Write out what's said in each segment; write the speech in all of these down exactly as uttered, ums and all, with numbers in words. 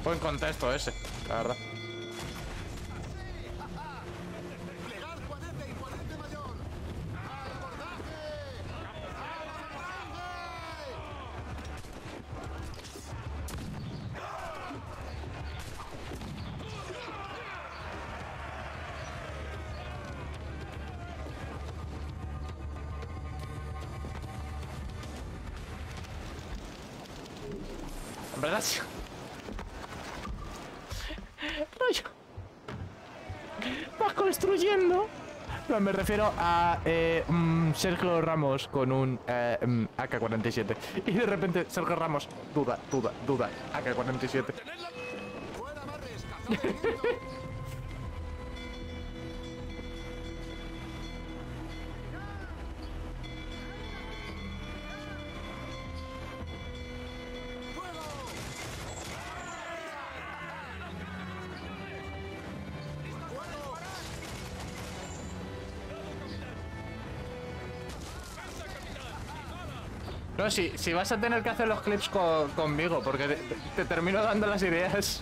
Buen contexto ese, la verdad. En verdad, sí. Rollo. Vas construyendo. No, me refiero a eh, mm, Sergio Ramos con un eh, mm, A K cuarenta y siete. Y de repente Sergio Ramos, duda, duda, duda, A K cuarenta y siete. No, si, si vas a tener que hacer los clips co conmigo, porque te, te termino dando las ideas.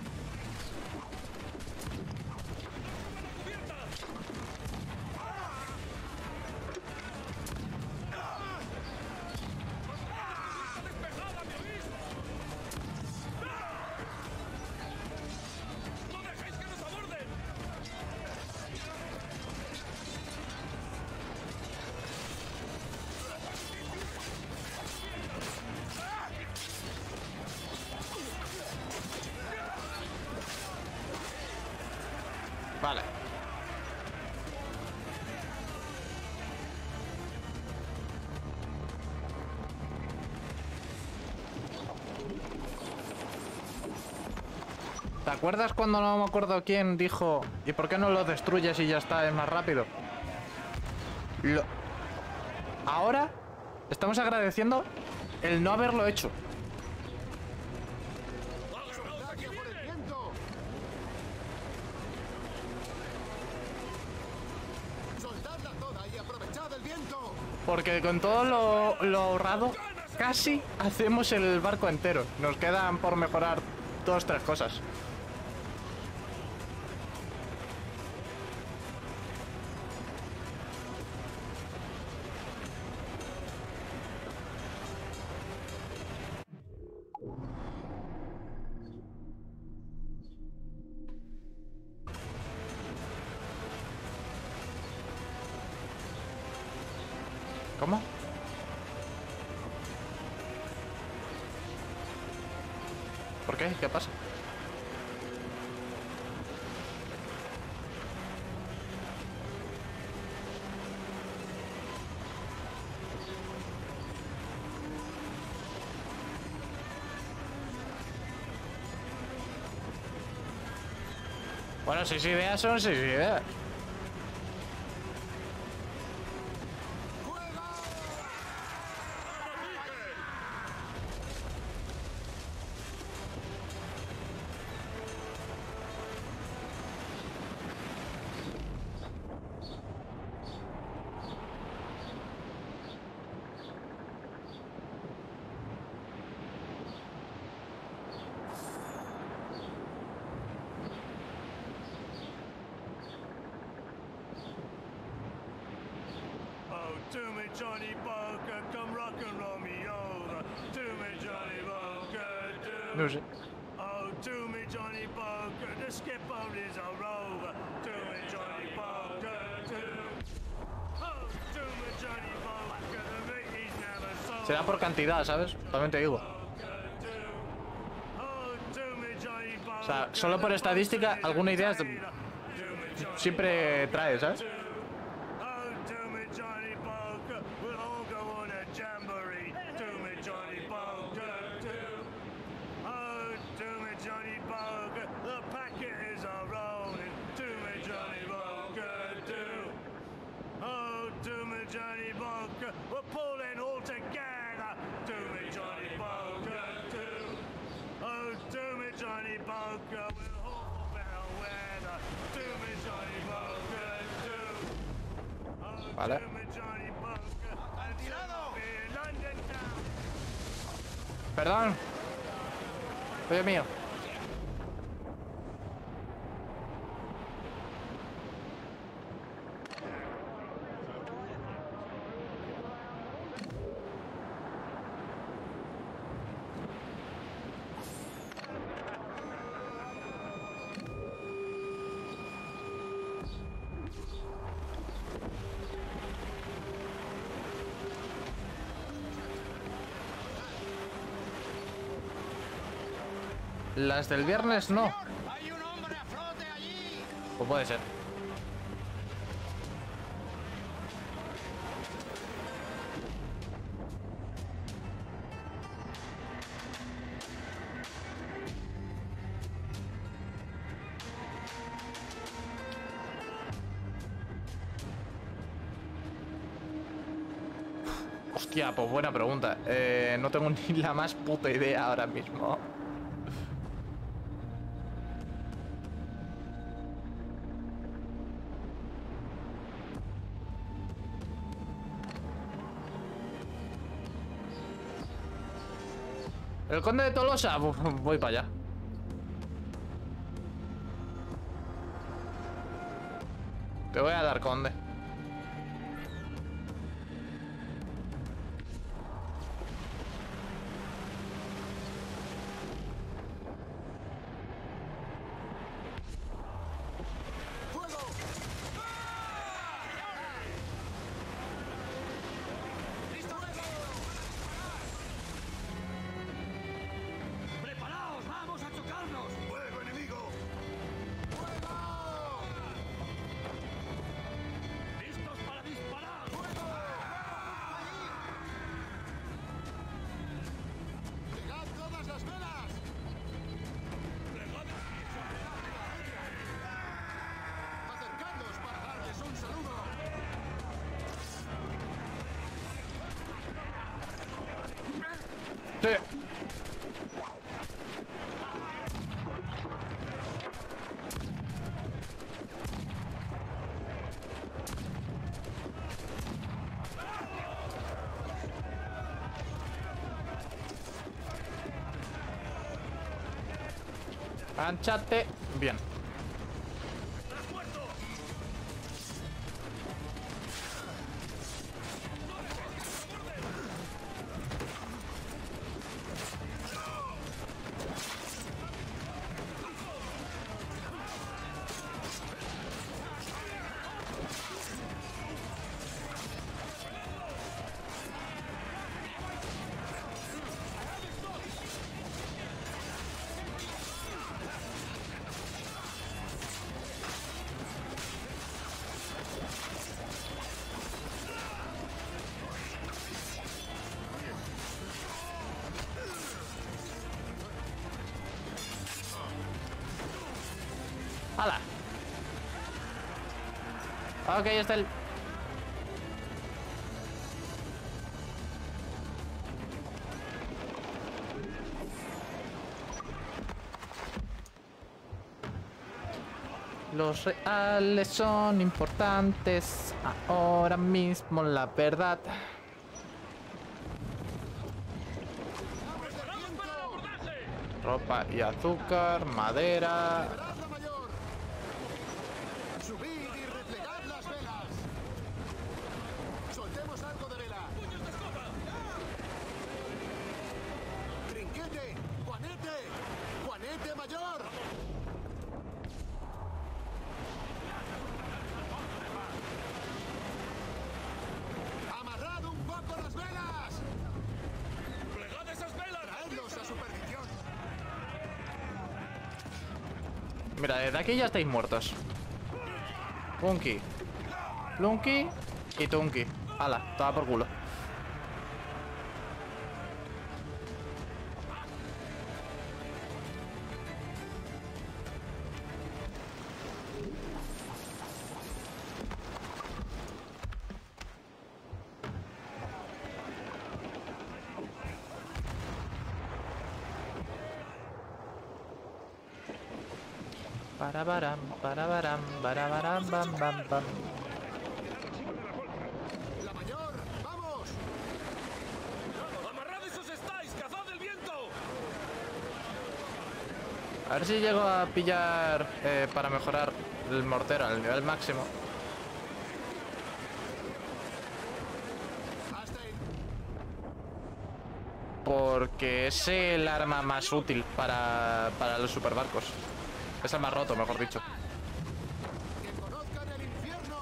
Vale. ¿Te acuerdas cuando no me acuerdo quién dijo ¿y por qué no lo destruyes y ya está, es más rápido? Lo... Ahora estamos agradeciendo el no haberlo hecho. Porque con todo lo, lo ahorrado, casi hacemos el barco entero. Nos quedan por mejorar dos, tres cosas. ¿Cómo? ¿Por qué? ¿Qué pasa? Bueno, seis ideas son seis ideas. Do me Johnny Poker, come rock and roll me over. Do me Johnny Poker, do. No sé. Oh, do me Johnny Poker, the skipper is a rover. Do me Johnny Poker, do. Oh, do me Johnny Poker, the meat is never sold. Será por cantidad, ¿sabes? También te digo. O sea, solo por estadística, alguna idea siempre trae, ¿sabes? Johnny Bunker, we're pulling all together. Do me Johnny Bunker, do. Oh, do me Johnny Bunker, we'll hope for better weather. Do me Johnny Bunker, do. Oh, vale. Do me Johnny Bunker, and tirado in London town. Perdón. Oye mío. Las del viernes no. ¡Hay un hombre a flote allí! Pues puede ser. Hostia, pues buena pregunta. Eh, no tengo ni la más puta idea ahora mismo. El conde de Tolosa, Uf, voy para allá. Te voy a dar, conde. ¡Preparaos! ¡Vamos a chocarnos! ¡Fuego enemigo! ¡Listos para disparar! ¡Plegad todas las velas! ¡Acercados para darles un saludo! Sí. Anchate. Bien. ¡Hala! Ok, está el... Los reales son importantes ahora mismo, la verdad. Ropa y azúcar, madera. ¡Preparad la mayor! ¡Subid y replegad las velas! ¡Soltemos algo de vela! ¡Puños de escoba! ¡Trinquete! ¡Juanete! ¡Juanete mayor! ¡Amarrad un poco las velas! ¡Plegad esas velas! ¡Traedlos a su perdición! Mira, desde aquí ya estáis muertos. Punky, Plunky y Tunky. Hala, toda por culo. Para baram, para baram, para baram, bam, bam, bam. ¡La mayor! ¡Vamos! ¡Amarrad esos estáis! ¡Cazad el viento! A ver si llego a pillar eh, para mejorar el mortero al nivel máximo. ¡Hasta ahí! Porque es el arma más útil para, para los superbarcos. Es el más roto, mejor dicho. ¡Que conozcan el infierno!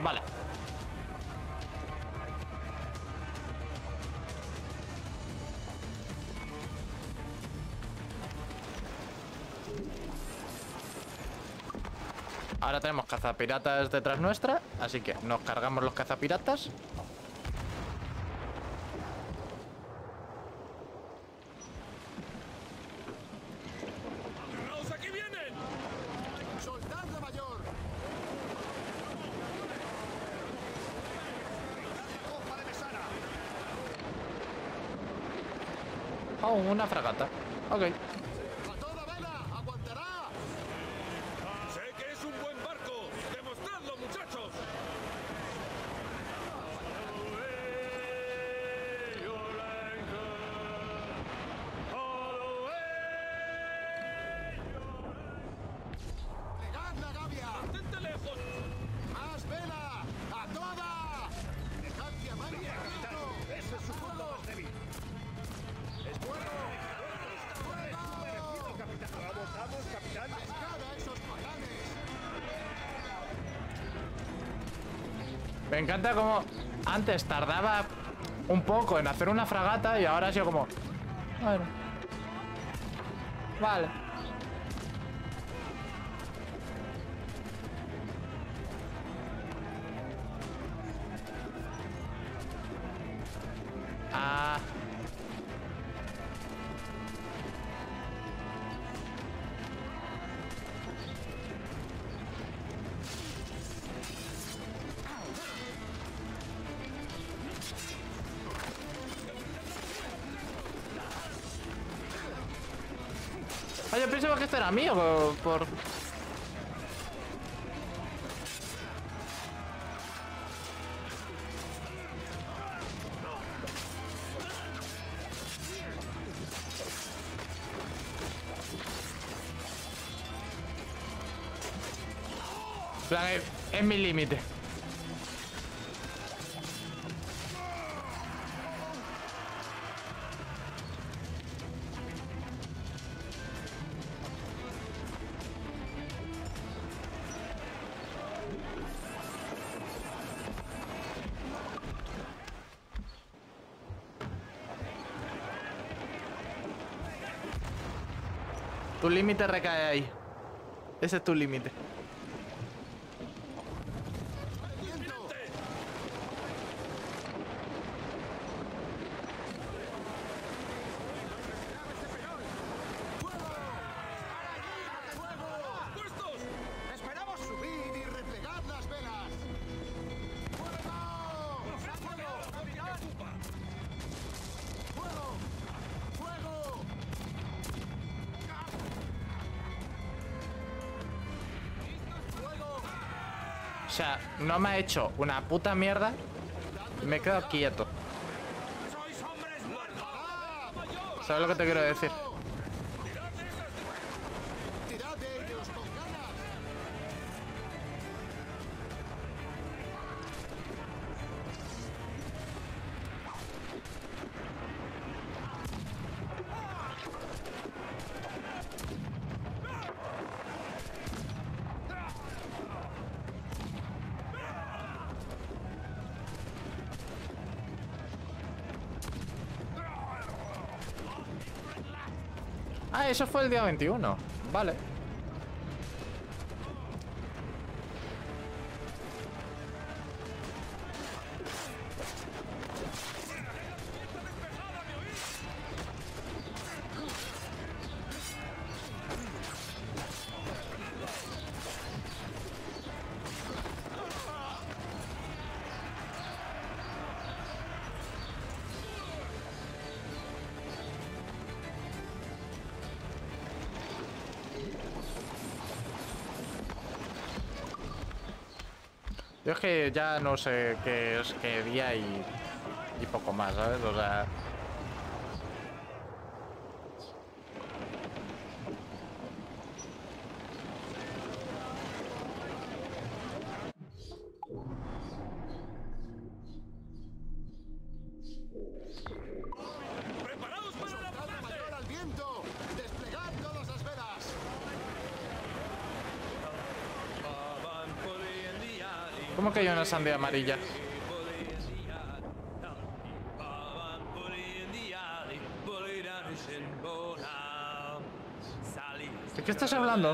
Vale. Ahora tenemos cazapiratas detrás nuestra, así que nos cargamos los cazapiratas. ¡Agarraos, aquí vienen! ¡Soldado mayor! ¡Copa de mesana! Oh, una fragata. Ok. ¡A toda vela! ¡Aguantará! ¡Sé que es un buen barco! ¡Demostradlo, muchachos! Away your anchor. All away your ¡Plegad la gavia! ¡Mantente lejos! ¡Más vela! ¡A toda! ¡Dejad que avance el viento! ¡Ese es su punto más débil! ¡Es bueno! ¡Fuego! capitán! ¡Vamos, vamos, capitán! ¡Pescad a esos patanes! Me encanta como antes tardaba un poco en hacer una fragata y ahora ha sido como... Bueno. Vale. Ah. Ah, yo pensaba que este era mío por... plan, es, es mi límite. Tu límite recae ahí. Ese es tu límite. ¡Puestos! ¡Esperamos subir y replegad las velas! ¡Fuego! ¡Fuego! ¡Fuego! ¡Fuego! O sea, no me ha hecho una puta mierda y me he quedado quieto. ¡Sois hombres muertos! ¿Sabes lo que te quiero decir? ¡Tirad de ellos con ganas! Ah, eso fue el día veintiuno. Vale. Yo es que ya no sé qué es qué día y, y poco más, ¿sabes? O sea... ¡Preparaos para el ¡Soldado abordaje! mayor al viento! ¡Desplegad todas las velas! ¿Cómo ¿Cómo que hay una sandía amarilla? ¿De qué estás hablando?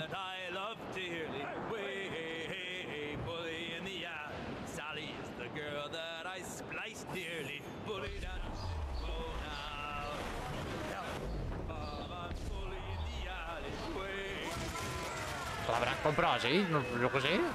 ¿La habrán comprado así? No, yo qué sé.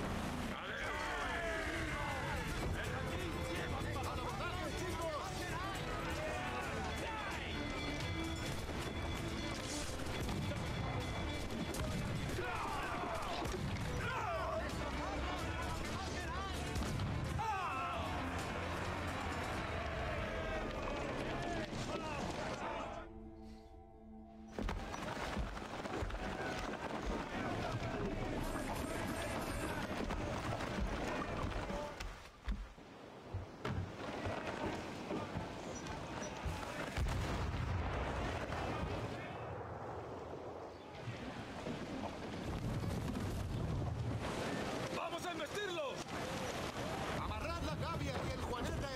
¡Vamos a embestirlos! ¡Amarrad la gavia y el juanete!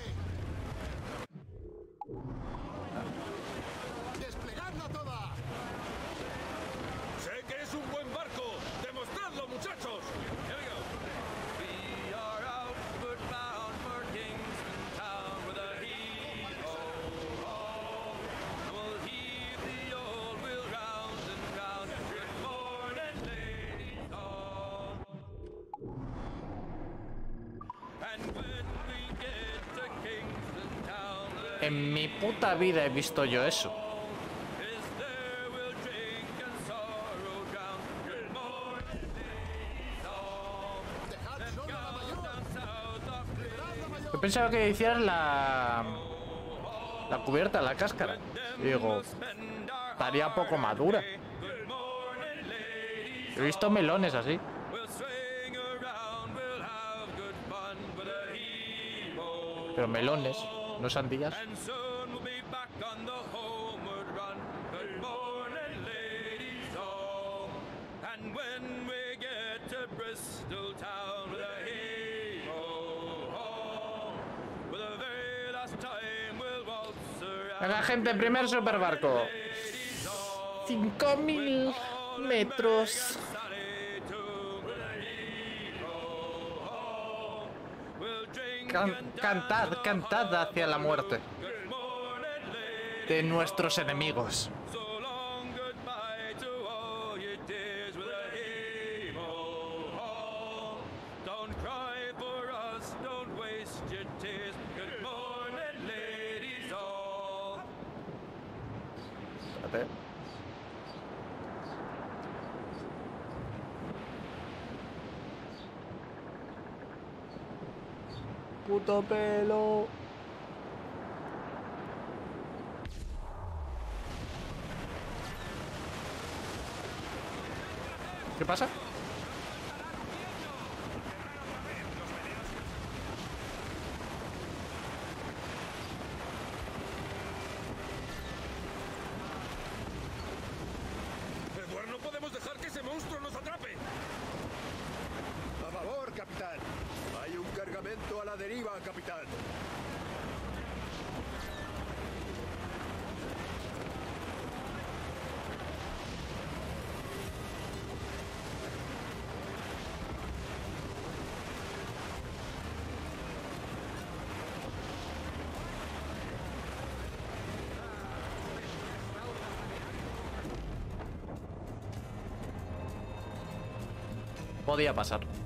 ¡Desplegadla toda! ¡Sé que es un buen barco! ¡Demostradlo, muchachos! Here we go. We are outward bound for Kingston Town with a heave-ho, ho. We'll heave the old wheel round and round. Good morning, ladies all. And when we get to Kingston Town, the En mi puta vida he visto yo eso. is there we'll drink and sorrow drown. Good morning, ladies all. ¡Dejad sola la mayor! Down south of ¡Liberad la mayor! Yo pensaba que hicieras la... La cubierta, la cáscara. Y digo, estaría poco madura. Good morning, ladies. He visto melones así. We'll swing around, we'll have good fun with a heave-ho. Pero melones, no sandías. And soon we'll be back on the homeward run. Good morning, ladies all. And when we get to Bristol town with a heave-ho, for the very last time we'll waltz around. Venga, gente, primer superbarco. cinco mil metros. Can- cantad, cantad hacia la muerte de nuestros enemigos. So long goodbye to all your tears with a heave-ho. Don't cry for us, don't waste your tears. Good morning, ladies all. Espérate. Puto pelo. ¿Qué pasa? Edward, no podemos dejar que ese monstruo nos atrape. ¡A favor, capitán! Hay un cargamento a la deriva, capitán. Podía pasar.